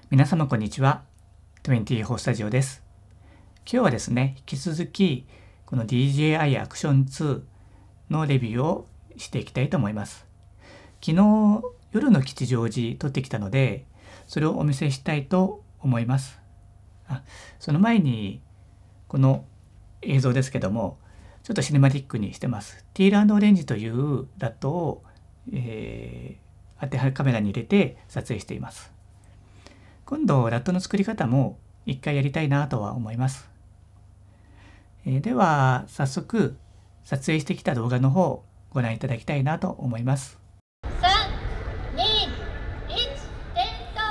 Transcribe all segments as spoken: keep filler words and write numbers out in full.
皆様こんにちは。にじゅうよんスタジオです。今日はですね、引き続きこの ディージェーアイ アクションツーのレビューをしていきたいと思います。昨日夜の吉祥寺撮ってきたので、それをお見せしたいと思います。あ、その前にこの映像ですけども、ちょっとシネマティックにしてます。ティール&オレンジというラットを、えー、当てはめカメラに入れて撮影しています。今度ラットの作り方も一回やりたいなとは思います。えー、では早速撮影してきた動画の方をご覧いただきたいなと思います。 さん、に、いち、点灯。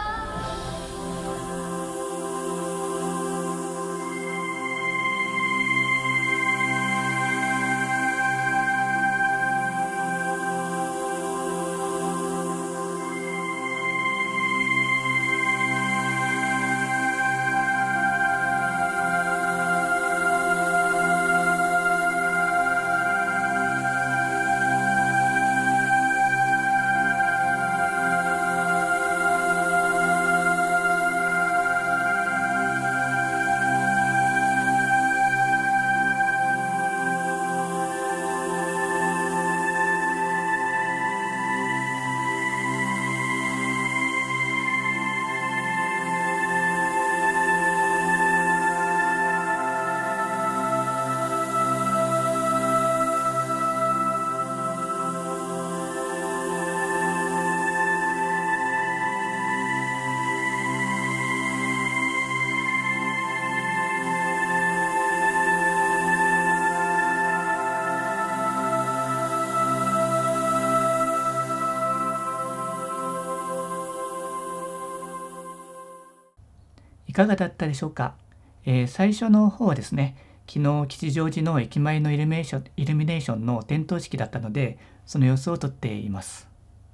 いかがだったでしょうか。えー、最初の方はですね、昨日吉祥寺の駅前のイルミネーション、イルミネーションの点灯式だったので、その様子を撮っています。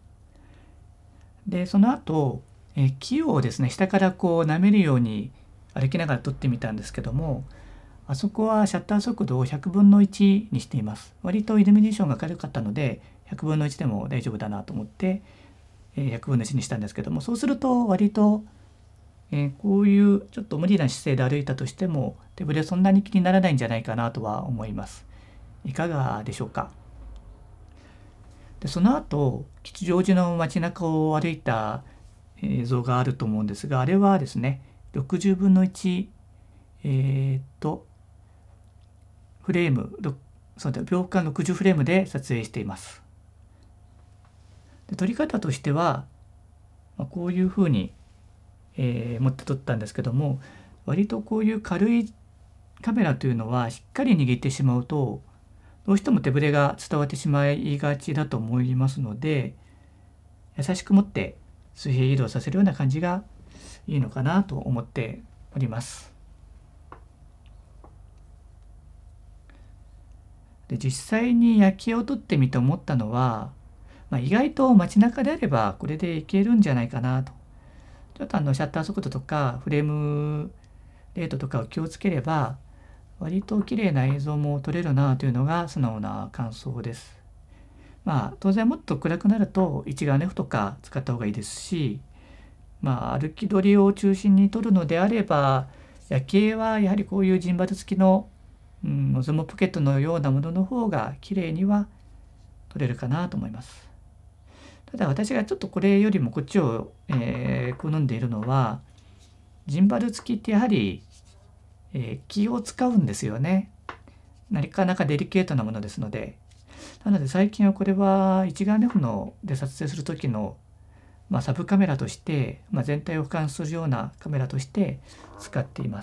で、その後、えー、木をですね、下からこう舐めるように歩きながら撮ってみたんですけども、あそこはシャッター速度をひゃくぶんのいちにしています。割とイルミネーションが軽かったので、ひゃくぶんのいちでも大丈夫だなと思って、えー、ひゃくぶんのいちにしたんですけども、そうすると割とえー、こういうちょっと無理な姿勢で歩いたとしても手ぶれそんなに気にならないんじゃないかなとは思います。いかがでしょうか。でその後吉祥寺の街中を歩いた映像があると思うんですが、あれはですねろくじゅうぶんのいちえー、っとフレームそうだ秒間ろくじゅうフレームで撮影しています。で撮り方としては、まあ、こういうふうにえー、持って撮ったんですけども、割とこういう軽いカメラというのはしっかり握ってしまうとどうしても手ぶれが伝わってしまいがちだと思いますので、優しく持って水平移動させるような感じがいいのかなと思っております。で実際に夜景を撮ってみて思ったのは、まあ、意外と街中であればこれでいけるんじゃないかなと。ちょっとあのシャッター速度とかフレームレートとかを気をつければ割と綺麗な映像も撮れるなというのが素直な感想です。まあ当然もっと暗くなると一眼レフとか使った方がいいですし、まあ歩き撮りを中心に撮るのであれば夜景はやはりこういうジンバル付きの、うん、ノズモポケットのようなものの方が綺麗には撮れるかなと思います。ただ私がちょっとこれよりもこっちを、えー、好んでいるのはジンバル付きってやはり、えー、気を使うんですよね。なかなかデリケートなものですので。なので最近はこれは一眼レフので撮影する時の、まあ、サブカメラとして、まあ、全体を俯瞰するようなカメラとして使っています。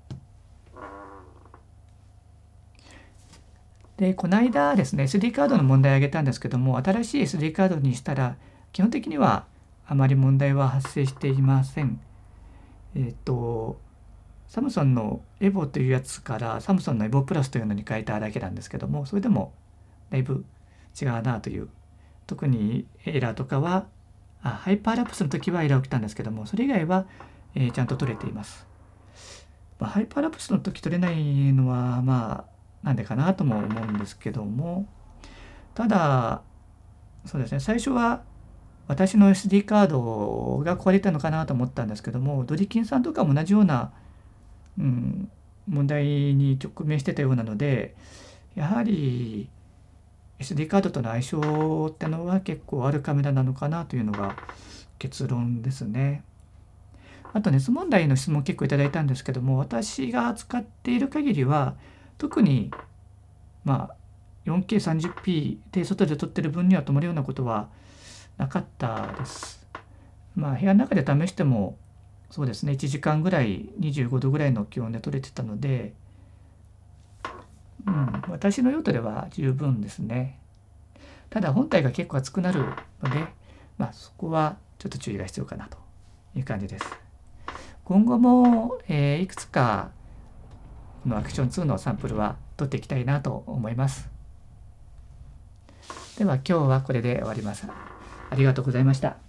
でこの間ですね エスディー カードの問題を挙げたんですけども、新しい エスディー カードにしたら基本的にはあまり問題は発生していません。えっ、ー、とサムソンのエボというやつからサムソンのエボプラスというのに変えただけなんですけども、それでもだいぶ違うなという、特にエラーとかはあハイパーラプスの時はエラー起きたんですけども、それ以外は、えー、ちゃんと撮れています。まあ、ハイパーラプスの時撮れないのはまあなんでかなとも思うんですけども、ただそうですね、最初は私の エスディー カードが壊れたのかなと思ったんですけども、ドリキンさんとかも同じような、うん、問題に直面してたようなので、やはり エスディー カードとの相性ってのは結構あるカメラなのかなというのが結論ですね。あと熱問題の質問結構いただいたんですけども、私が扱っている限りは特にまあ よんケーさんじゅうピー で外で撮ってる分には止まるようなことはなかったです。まあ部屋の中で試してもそうですね、いちじかんぐらいにじゅうごどぐらいの気温で撮れてたので、うん、私の用途では十分ですね。ただ本体が結構熱くなるので、まあ、そこはちょっと注意が必要かなという感じです。今後も、えー、いくつかのアクションツーのサンプルは撮っていきたいなと思います。では今日はこれで終わります。ありがとうございました。